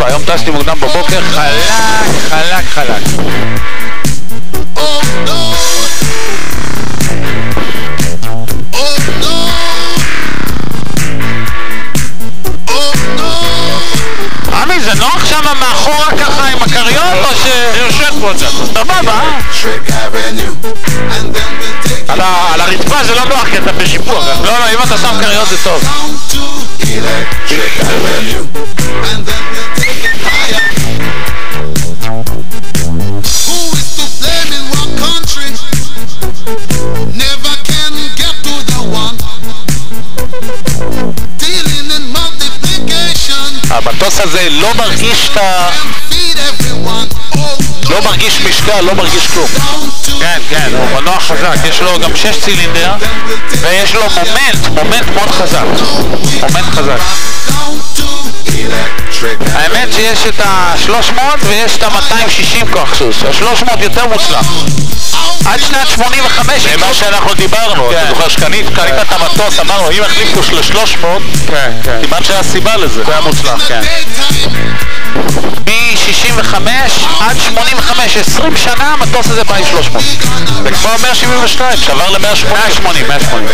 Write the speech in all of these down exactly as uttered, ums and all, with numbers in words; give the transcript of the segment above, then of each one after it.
לא, היום טסתי מוקדם בבוקר, חלק, חלק, חלק. עמי, זה נוח שם מאחורה ככה עם הקריות או ש... זה יושב פה קצת, סבבה? על הרצפה זה לא נוח כי אתה בשיפוע. לא, לא, אם אתה שם קריות זה טוב. המטוס הזה לא מרגיש את ה... לא מרגיש משקל, לא מרגיש כלום. כן, כן, הוא מנוע חזק, יש לו גם שש צילינדר ויש לו מומנט, מומנט מאוד חזק. מומנט חזק. האמת שיש את ה-שלוש מאות ויש את ה-מאתיים ושישים כוח סוס. ה-שלוש מאות יותר מוצלח. עד שנת שמונים וחמש זה מה שאנחנו דיברנו, אתה זוכר שקנית את המטוס, אמרנו אם החליפו ל-שלוש מאות כמעט שהיה סיבה לזה, זה היה מוצלח, כן. מ-שישים וחמש עד שמונים וחמש, עשרים שנה המטוס הזה בא עם שלוש מאות. זה כבר מאה שבעים ושתיים, שעבר ל-מאה שמונים. מאה שמונים.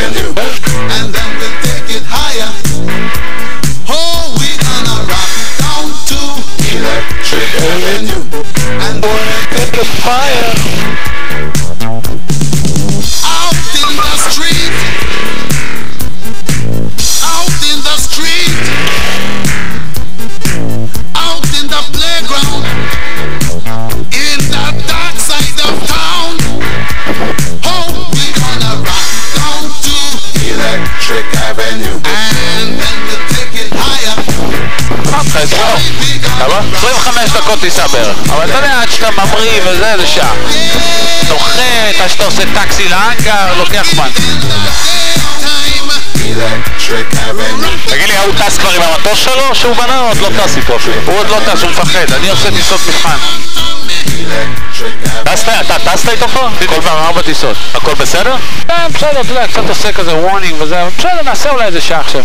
עשרים וחמש דקות טיסה בערך, אבל אתה יודע, עד שאתה ממריא וזה, זה שעה. נוחת, עד שאתה עושה טקסי לאנגר, לוקח זמן. תגיד לי, הוא טס כבר עם המטוס שלו שהוא בנה או עוד לא טס איתו אפילו? הוא עוד לא טס, הוא מפחד, אני עושה טיסות מבחן. אתה טסת איתו פה? כל כבר ארבע טיסות. הכל בסדר? כן, בסדר, אתה יודע, קצת עושה כזה וורנינג וזה, בסדר, נעשה אולי איזה שעה עכשיו.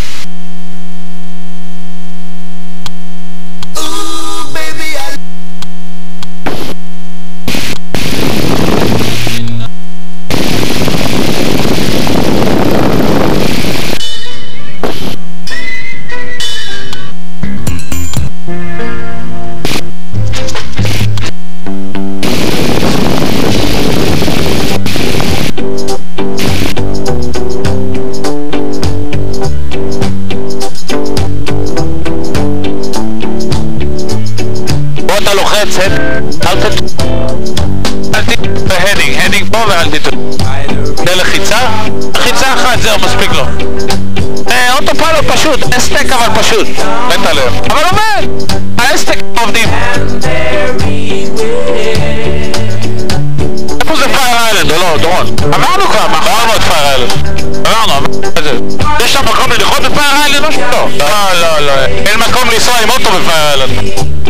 אתה לוחץ, אל תת... אל תת... והדינג, הדינג פה ואל תת... זה לחיצה? לחיצה אחת, זהו, מספיק לו. אוטופילוט פשוט, אסטק אבל פשוט. מת עליהם. אבל עובד! האסטק עובדים. איפה זה פייר איילנד, או לא, דורון? אמרנו כבר, אמרנו את פייר איילנד. אמרנו, אמרנו את זה. יש שם מקום ללכות בפייר איילנד או שלא? לא, לא, לא. אין מקום לנסוע עם אוטו בפייר איילנד.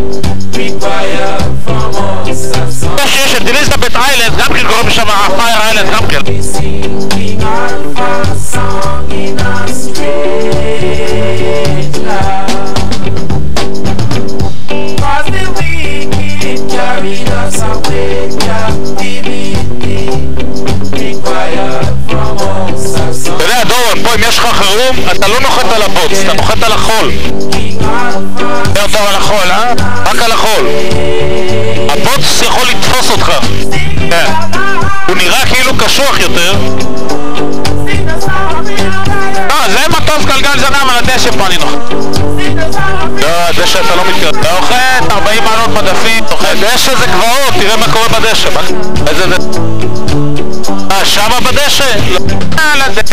יש את אליזבת איילנד, גם כן קוראים שם פייר איילנד, גם כן. אתה יודע דורון, פה אם יש לך חירום, אתה לא נוחת על הבוץ, אתה נוחת על החול. יותר טוב על החול, אה? רק על החול. הבוץ יכול לתפוס אותך. כן. הוא נראה כאילו קשוח יותר. לא, זה מטוס גלגל זנב על הדשא פה אני נוחת. לא, הדשא אתה לא מתקרב. אתה נוחת, ארבעים מעלות מדפים, נוחת. דשא זה גבעות, תראה מה קורה בדשא. איזה דשא? אה, שמה בדשא? לא. על הדשא.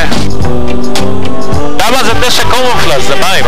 למה זה דשא קורנפלס? זה מים.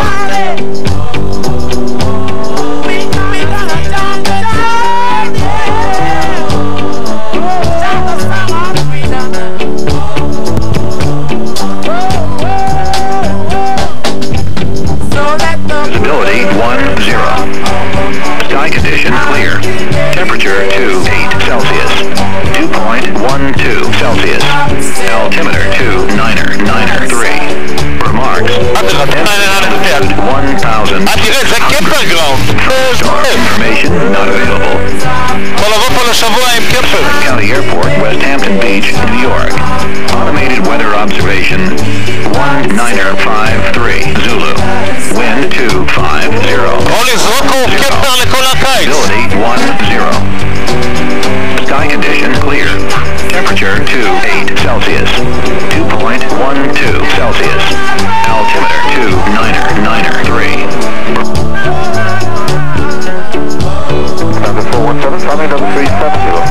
Visibility one zero. Sky condition clear. Temperature two eight Celsius. Dew point one two Celsius. Altimeter two niner niner three. Remarks. one thousand. Ah, תראה, זה קמפרגראונד. Star information not available. יכול לבוא פה לשבוע עם קפסול. County Airport, West Hampton Beach, New York. Automated weather observation one niner five three Zulu. Wind two five zero. או לזרוקו קפטר לכל הקיץ. Visibility one zero. Sky condition clear. Temperature two eight Celsius. two point one two Celsius. Altimeter two niner niner three. Number four one seven, coming number three seven zero.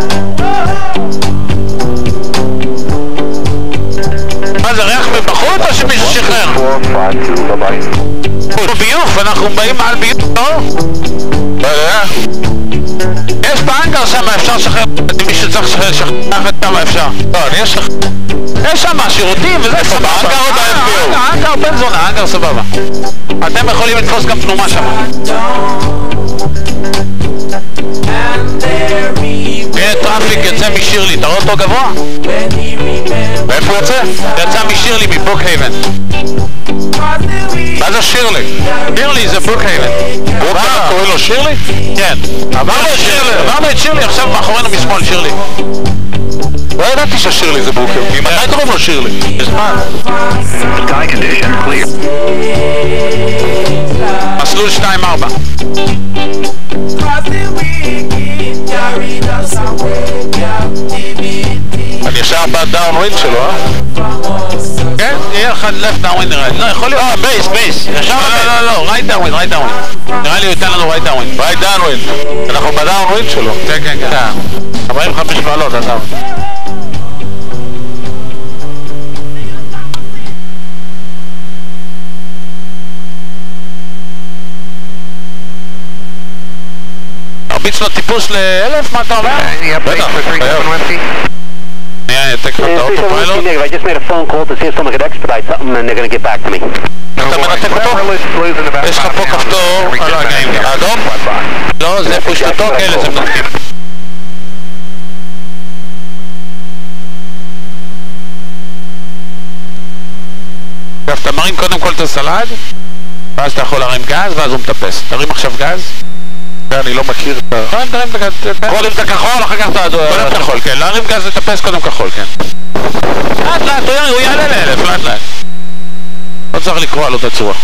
מה זה, ריח מבחוץ או שמישהו שחרר? הוא ביוף, אנחנו באים על ביוף, לא? לא יודע. יש באנגר שם, אפשר לשחרר, מישהו צריך לשחרר את שם, אפשר. לא, אני יש לך. יש שם שירותים וזה סבבה. האנגר עוד ה-אף פי או. האנגר בן זונה, האנגר סבבה. אתם יכולים לתפוס גם תנומה שם. הנה טראפיק יוצא משירלי, אתה רואה אותו גבוה? ואיפה הוא יוצא? יצא משירלי, מבוקהייבן. מה זה שירלי? שירלי זה בוקהייבן. מה? קוראים לו שירלי? כן. עברנו את שירלי, עברנו את שירלי, עכשיו מאחורינו משמאל שירלי. לא ידעתי ששירלי זה בוקהייבן. מתי קוראים לו שירלי? בזמן. Sky condition clear. מסלול שתיים ארבע. אני ישר בדאונווינד שלו, אה? כן? יהיה לך לפט דאונווינד נראה לי. לא, יכול להיות... אה, בייס, בייס. ישר בייס. לא, לא, לא, רייט דאונווינד, רייט דאונווינד. נראה לי הוא ייתן לנו רייט דאונווינד. רייט דאונווינד. אנחנו בדאונווינד שלו. כן, כן, כן. ארבעים וחמש מעלות, אדם. הרביץ לו טיפוס לאלף, מה אתה אומר? בטח, חייב. אני אעתק לו את האוטופיילוט. I just made a phone call to see if someone could expedite something and they're going to get back to me. אתה מנתק אותו? יש לך פה כפתור, האדום? לא, זה פוש לטוק, אלה זה מנתקים. אתה מרים קודם כל את הסלד, ואז אתה יכול להרים גז, ואז הוא מטפס. תרים עכשיו גז. אני לא מכיר את ה... קודם את הכחול, אחר כך את האדום. קודם כחול, כן. להרים גז לטפס, קודם כחול, כן. לאט לאט, הוא יעלה לאלף, לאט לאט. לא צריך לקרוא על אותה צורה.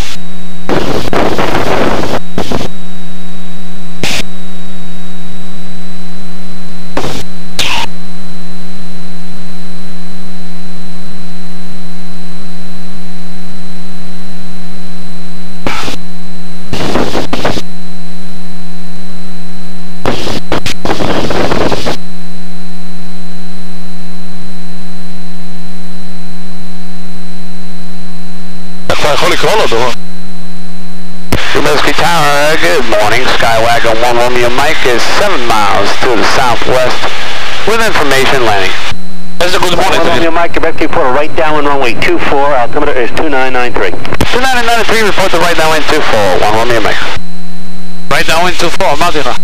יכול לקרוא לו דבר. Comiskey Tower, good morning. Skywagon one Romeo Mike is seven miles to the southwest with information landing. That's a good morning. one Romeo Mike, Quebec report right down runway two four, altimeter is two nine nine three. two nine nine three, report to right downwind two four, one Romeo Mike. Right downwind two four, אמרתי לך.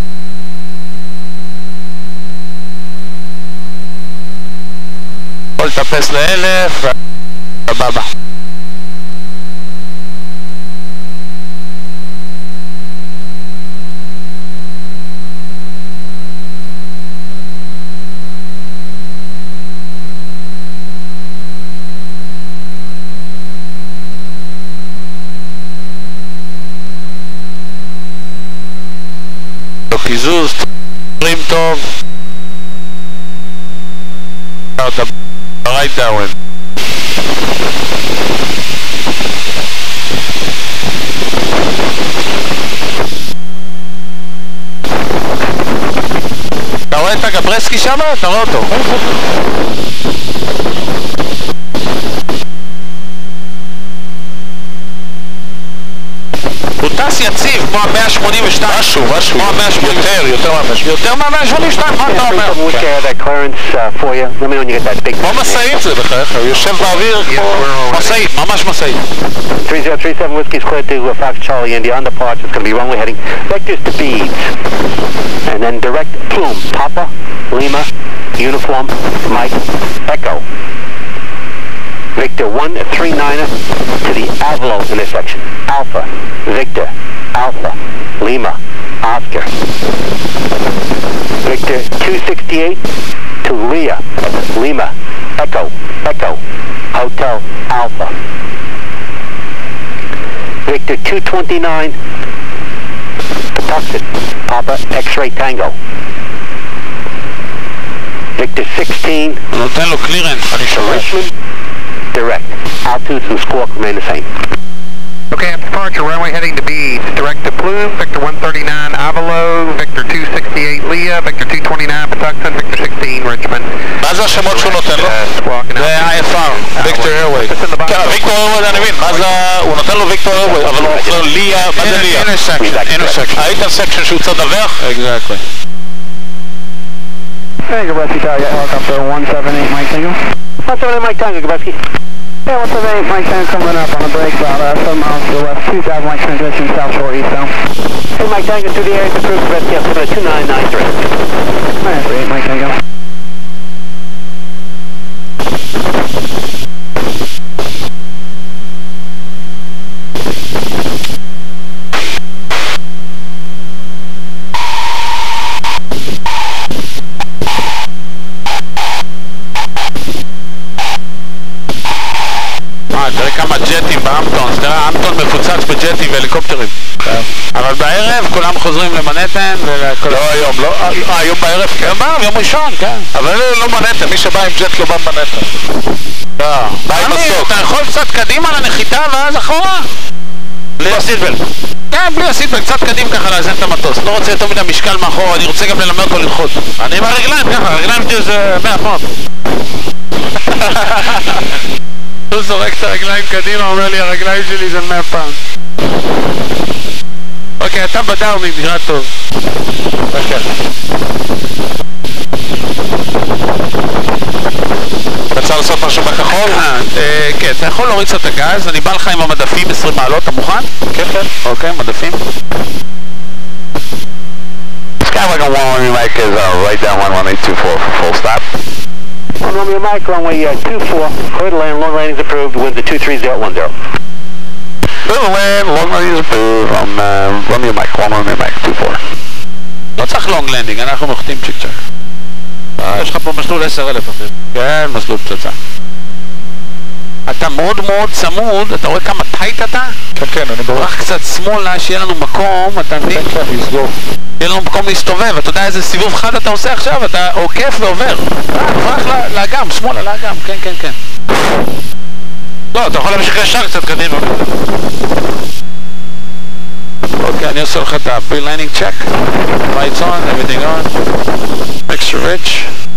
יכול לטפס לאלף, סבבה. קיזוז, תרים טוב. אתה רייט דאון. אתה רואה את הגברסקי שם? אתה רואה אותו. הוא טס יציב כמו ה-מאה שמונים ושתיים. משהו, משהו. כמו ה-מאה שמונים ושתיים. יותר, יותר מה-מאה שמונים ושתיים. יותר מה-מאה שמונים ושתיים, מה אתה אומר? כמו מסעית זה בכלל, הוא יושב באוויר כמו מסעית, ממש מסעית. three zero three seven Whiskey's cleared to uh, Fox Charlie India. On departure, it's going to be runway heading vectors to beads. And then direct plume, Papa, Lima, Uniform, Mike, Echo. Victor one three niner to the Avalo intersection. Alpha, Victor, Alpha, Lima, Oscar. Victor two sixty-eight to Leah, Lima, Echo, Echo, Hotel Alpha. Victor two twenty-nine, Patuxent, Papa X-Ray Tango. Victor sixteen, נותן לו קלירנס, אני שומע. Richmond, direct. Altitudes and squawk remain the same. Okay, at departure, runway heading to Beach. Direct to Plume, Victor one thirty-nine Avalo, Victor two sixty-eight Leah, Victor two twenty-nine Patuxent, Victor sixteen Richmond. מה זה השמות שהוא נותן לו? זה ה-I F R, ויקטור איירוויי. כן, ויקטור איירוויי אני מבין, מה זה... הוא נותן לו ויקטור איירוויי, אבל הוא אומר ליה, מה זה ליה? Intersection. האינטרסקשן שהוא צריך לדווח? Exactly. Hey, Gabreski, target helicopter one seven eight Mike Tango. one seven eight Mike Tango, Gabreski. Yeah, one seven eight Mike Tango coming up on the break about uh, seven miles to the west, two thousand Mike transition, south shore eastbound. Hey Mike Tango, through the area to approved, Gabreski, altimeter two nine nine three. nine three eight Mike Tango. תראה כמה ג'טים באמפטון, תראה, האמפטון מפוצץ בג'טים והליקופטרים. אבל בערב כולם חוזרים למנהטן ולכל... לא היום, לא, אה, היום בערב, כן? יום בערב, יום ראשון, כן. אבל לא מנהטן, מי שבא עם ג'ט לא בא במנהטן. לא, בא עם מסוק. אתה יכול קצת קדימה לנחיתה ואז אחורה? בלי הסיטבלט. כן, בלי הסיטבלט, קצת קדימה ככה לאזן את המטוס. לא רוצה יותר מדי משקל מאחורה, אני רוצה גם ללמד אותו ללחוץ. אני עם הרגליים ככה, הרגליים שלי זה מאה פונט. הוא זורק את הרגליים קדימה, אומר לי הרגליים שלי זה מאה פעם. אוקיי, אתה בדאוני, נראה טוב. בבקשה. רצה לעשות משהו בכחול? כן, אתה יכול להוריד קצת את הגז, אני בא לך עם המדפים עשרים מעלות, אתה מוכן? כן, כן. אוקיי, מדפים. Skywagon one Romeo Mike is uh, right down one one eight two four for full stop. one Romeo Mike, runway uh, two four, clear to land, long landings approved, winds at two three zero one zero. Clear to land, long landings approved from uh, Romeo Mike, one Romeo Mike two four. לא צריך לונג לנדינג, אנחנו מוחתים צ'יק צ'ק. יש לך פה מסלול עשר אלף אחר. כן, מסלול פצצה. אתה מאוד מאוד צמוד, אתה רואה כמה טייט אתה? כן, כן, אני ברוך. רק קצת שמאלה, שיהיה לנו מקום, אתה מבין? כן, כן, יסגור. יהיה לנו מקום להסתובב, אתה יודע איזה סיבוב חד אתה עושה עכשיו, אתה עוקף ועובר. רק לאגם, שמאלה לאגם, כן, כן, כן. לא, אתה יכול להמשיך ישר קצת קדימה. אוקיי, אני עושה לך את ה-pre-landing check. Lights on, everything on. Extra rich.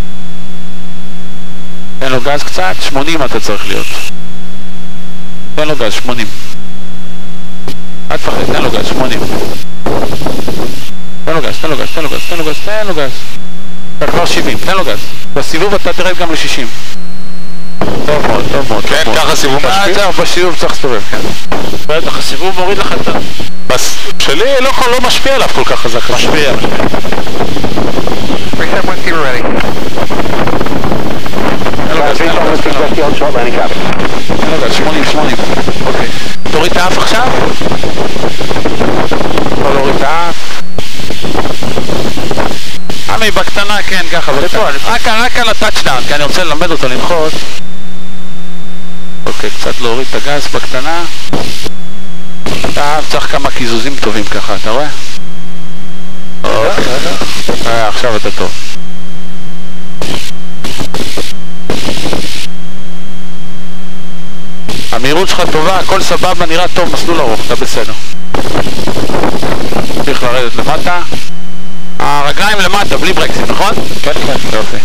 תן לו גז קצת, שמונים אתה צריך להיות. תן לו גז, שמונים. אל תפחד, תן לו גז, שמונים. תן לו גז, תן לו גז, תן לו גז, תן לו גז, תן לו גז. אתה כבר שבעים, תן לו גז. בסיבוב אתה תרד גם ל-שישים. טוב מאוד, טוב מאוד. כן, ככה סיבוב משפיע? זהו, בסיבוב צריך להסתובב, כן. בטח, הסיבוב מוריד לך את ה... שלי לא משפיע עליו כל כך חזק. משפיע. Reset once you're ready. תן לו גז, תן לו גז, תן לו גז, שמונים, שמונים. אוקיי. תוריד את האף עכשיו? יכול להוריד את האף. עמי, בקטנה, כן, ככה, בקטנה. רק על הטאצ'דאון, כי אני רוצה ללמד אותו לנחות. אוקיי, קצת להוריד את הגז בקטנה. אתה צריך כמה קיזוזים טובים ככה, אתה רואה? אוקיי. עכשיו אתה טוב. המהירות שלך טובה, הכל סבבה, נראה טוב, מסלול ארוך, אתה בסדר. צריך לרדת למטה. הרגליים למטה, בלי ברקסים, נכון? כן, כן. יופי.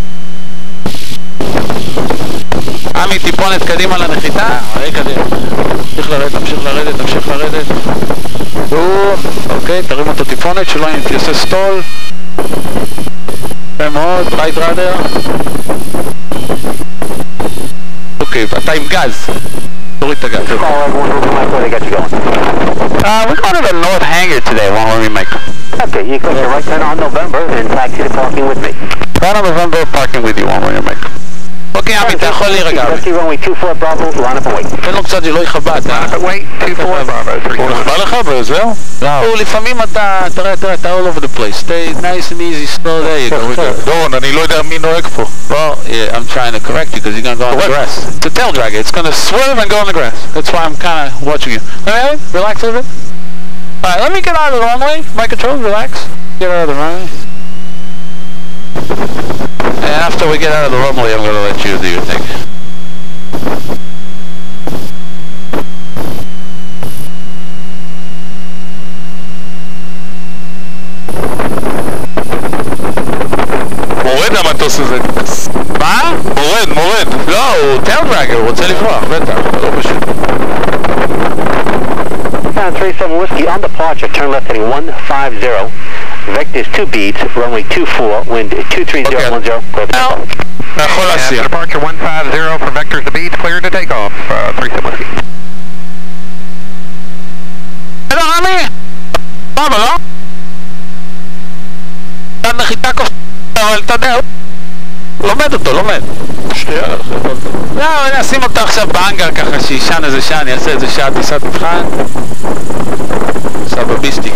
עמי, טיפונת קדימה לנחיתה. הרי קדימה. תמשיך לרדת, תמשיך לרדת, תמשיך לרדת. אוקיי, תרים אותו טיפונת, שלא יעשה סטול. יפה מאוד, בייט ראדר. אוקיי, אתה עם גז. תוריד את הגז. Uh, we're going to the North Hangar today, one Romeo Mike. Okay, you click the right turn on November and taxi to parking with me. Right on November, parking with you, one Romeo Mike. אוקיי, עמי, אתה יכול להירגע. תן לו קצת שלא יכבה, אתה... הוא נכבה לך וזהו? הוא לפעמים אתה... תראה, תראה, אתה all over the place. Stay nice and easy, slow, there you go. דורון, אני לא יודע מי נוהג פה. Well, yeah, I'm trying to correct you because you're going to go on the grass. It's a tail dragger. It's going to swerve and go on the grass. That's why I'm kind of watching you. Alright, relax a little bit. Alright, let me get out of the runway. My control, relax. Get out of the runway. And after we get out of the runway, I'm going to let you do your thing. מורד המטוס הזה. מה? מורד, מורד. לא, הוא טייל דרגר, הוא רוצה לברוח, בטח, לא פשוט. three seven Whiskey on departure, turn left heading one five zero. Vector is two beats, runway two four, wind two three zero one zero. אתה יכול להסיע. Departure one five zero for Vectors to beats, cleared to take off, uh, three seven Whiskey. אלא רמי! מה, לא? אתה נחיתה כוס... אבל אתה יודע, לומד אותו, לומד. שנייה. לא, אני אשים אותה עכשיו באנגר ככה שישן איזה שעה, אני אעשה איזה שעה טיסת מבחן. סבביסטי.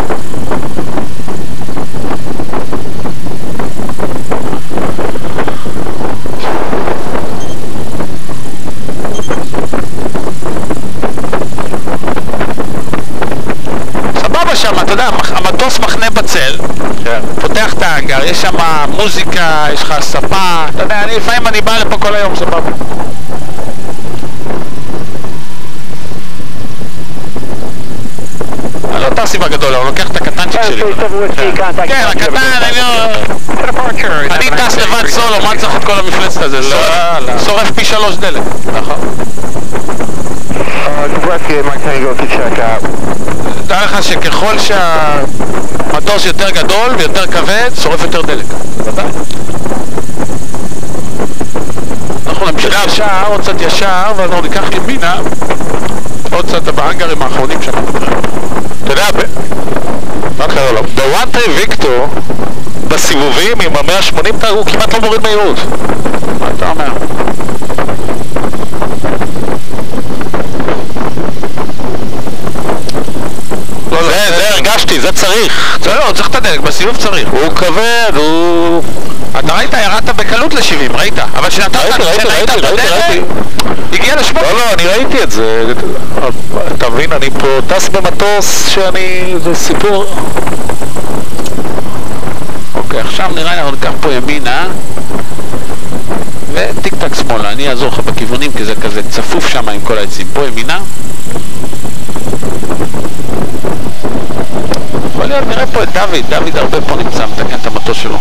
סבבה שם, אתה יודע, המטוס מחנה בצל, פותח את האנגר, יש שם מוזיקה, יש לך ספה, אתה יודע, אני לפעמים אני בא לפה כל היום, סבבה. אני לא טסי בגדול, אני לוקח את הקטנצ'יק שלי. כן, הקטן, אני לא... אני טס לבד סולו, מה צריך את כל המפלצת הזה? שורף פי שלוש דלק. נכון. דע לך שככל שהמטוס יותר גדול ויותר כבד, שורף יותר דלק. בוודאי. אנחנו נמשיך ישר, עוד קצת ישר, ואנחנו ניקח ימינה, עוד קצת באנגרים האחרונים שם. אתה יודע, מה קרה לו? בוואנטרי ויקטור, בסיבובים עם ה-מאה ושמונים הוא כמעט לא מוריד מהירות. מה אתה אומר? לא, זה, זה הרגשתי, זה צריך. זה לא, צריך את הדלק, בסיבוב צריך. הוא כבד, הוא... אתה ראית, ירדת בקלות ל-שבעים, ראית? אבל שנתת, ראיתי, ראיתי, ראיתי, ראיתי. הגיע לשמונה. לא, לא, אני ראיתי את זה. אתה מבין, אני פה טס במטוס שאני... זה סיפור... אוקיי, עכשיו נראה לי, אנחנו ניקח פה ימינה וטיק טק שמאלה, אני אעזור לך בכיוונים כי זה כזה צפוף שם עם כל העצים. פה ימינה. יכול להיות, נראה פה את דוד, דוד הרבה פה נמצא, מתקן את המטוס שלו.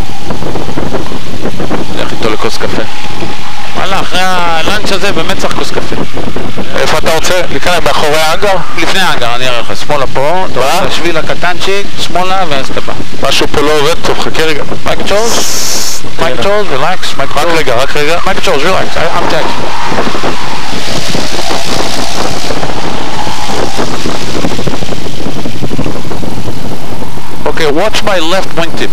נלך איתו לכוס קפה. וואלה, אחרי הלאנץ' הזה באמת צריך כוס קפה. איפה אתה רוצה? לכאן מאחורי האנגר? לפני האנגר, אני אראה לך, שמאלה פה, אתה רואה? השביל הקטנצ'יק, שמאלה ואז אתה בא. משהו פה לא עובד טוב, חכה רגע. מייק צ'ורס, מייק צ'ורס, רילקס, מייק צ'ורס. רק רגע, רק רגע. מייק צ'ורס, רילקס, I'm tagging. Okay, watch my left wingtip.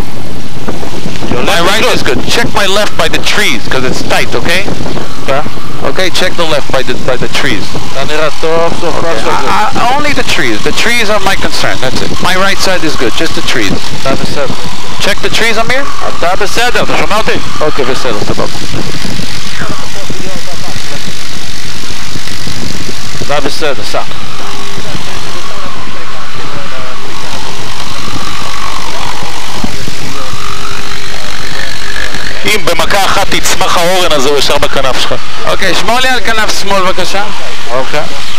My right is good. Check my left by the trees, because it's tight, okay? Yeah. Okay, check the left by the by the trees. Okay. Uh, only the trees. The trees are my concern, that's it. My right side is good, just the trees. Check the trees, Amir? אתה בסדר, אתה שומע אותי? אוקיי, בסדר, סבבה. אתה בסדר, סע. אם במכה אחת תצמח האורן הזה הוא ישר בכנף שלך. אוקיי, שמור לי על כנף שמאל בבקשה. אוקיי.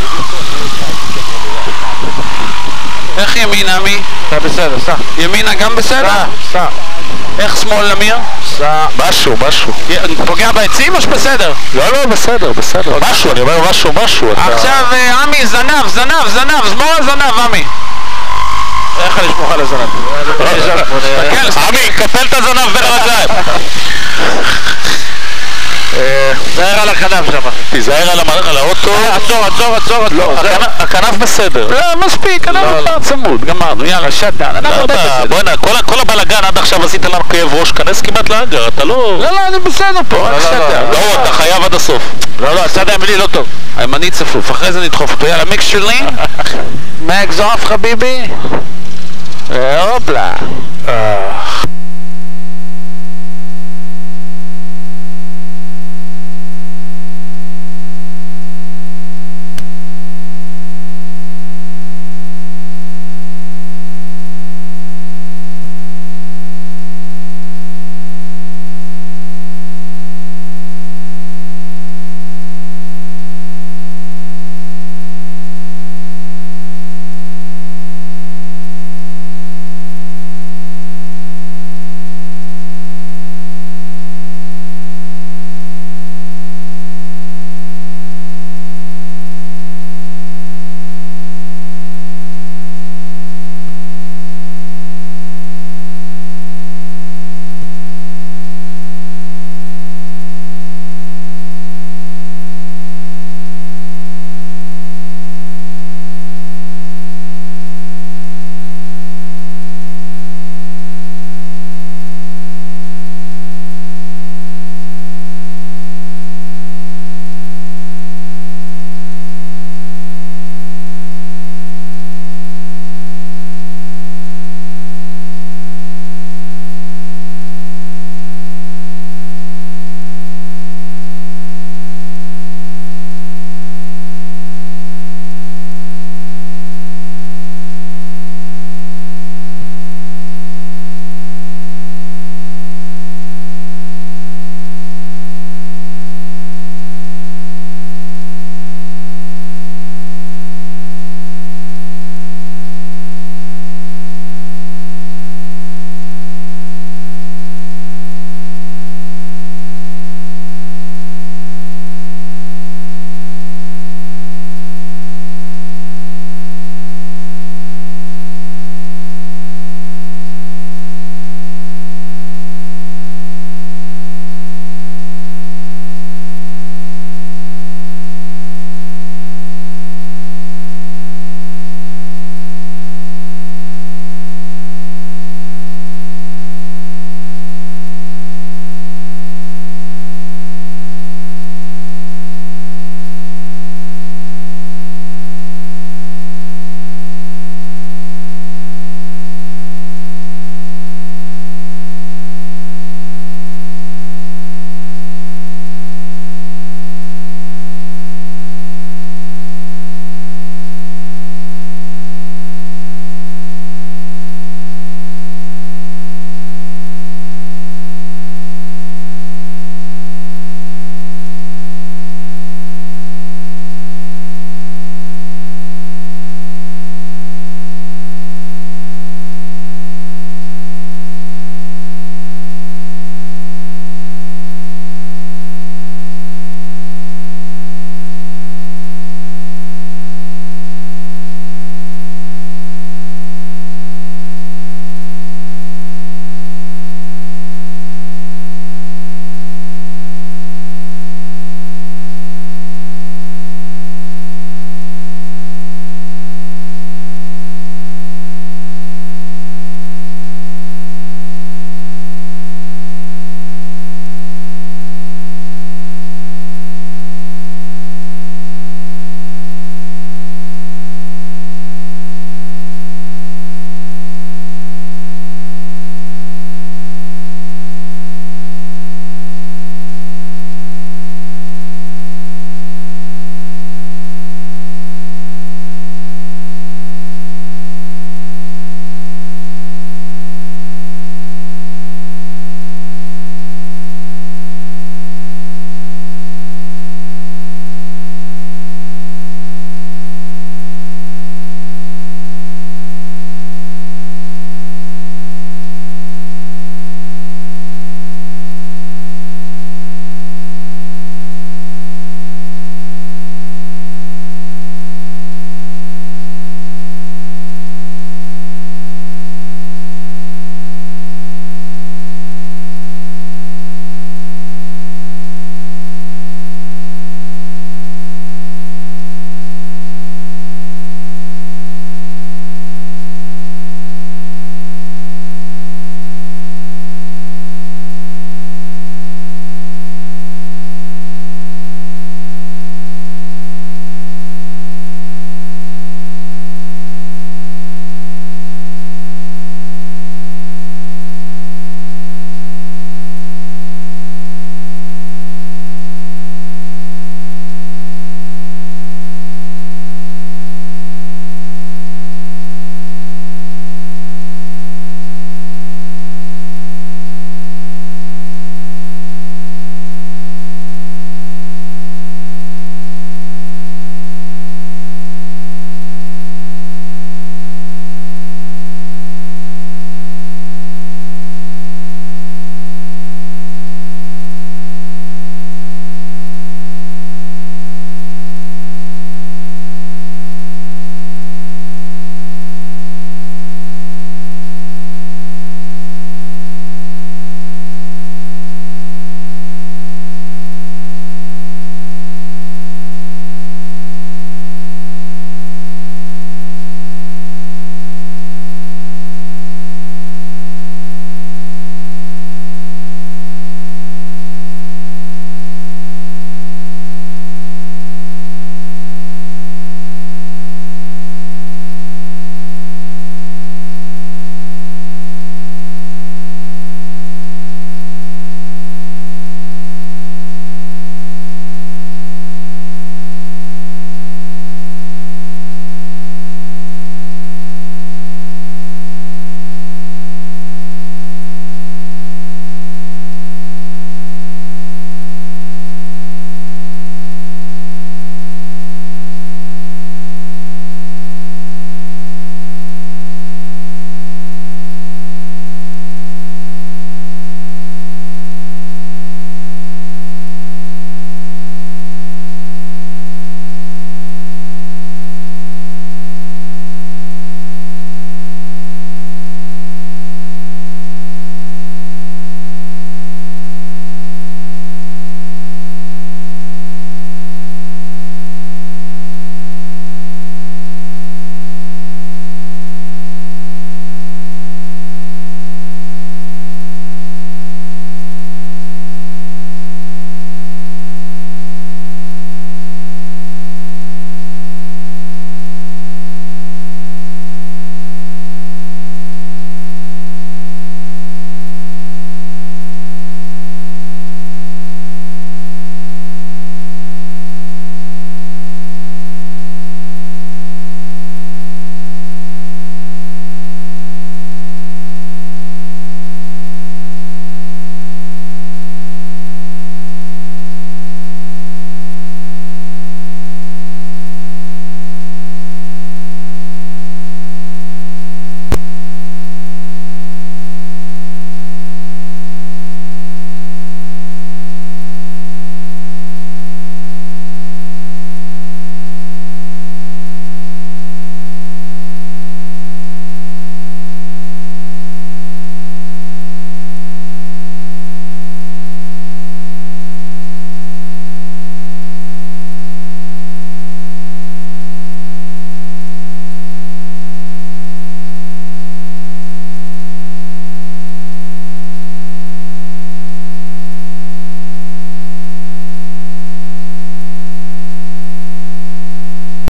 איך ימינה מי? אתה בסדר, סע. ימינה גם בסדר? סע. איך שמאל אמיר? סע. משהו, משהו. פוגע בעצים או שבסדר? לא, לא, בסדר, בסדר. משהו, אני אומר משהו, משהו. עכשיו, עמי, זנב, זנב, זנב, שמור על זנב, עמי. איך אני אשמוך על הזנב? עמי, קפל את הזנב בין הרגליים. זה היה על הכנף שם, אחי. תיזהר על האוטו. עצור, עצור, עצור, עצור. הכנף בסדר. לא, מספיק, אנחנו כבר צמוד, גמרנו, יאללה, שטן. בוא'נה, כל הבלגן עד עכשיו עשית לנו כאב ראש, כנס כמעט לאנגר, אתה לא... לא, לא, אני בסדר פה, רק שטן. לא, אתה חייב עד הסוף. לא, לא, הצד הימני לא טוב. הימני צפוף, אחרי זה נדחוף אותו. יאללה, מיקס שלי. מגז אוף, חביבי. הופלה.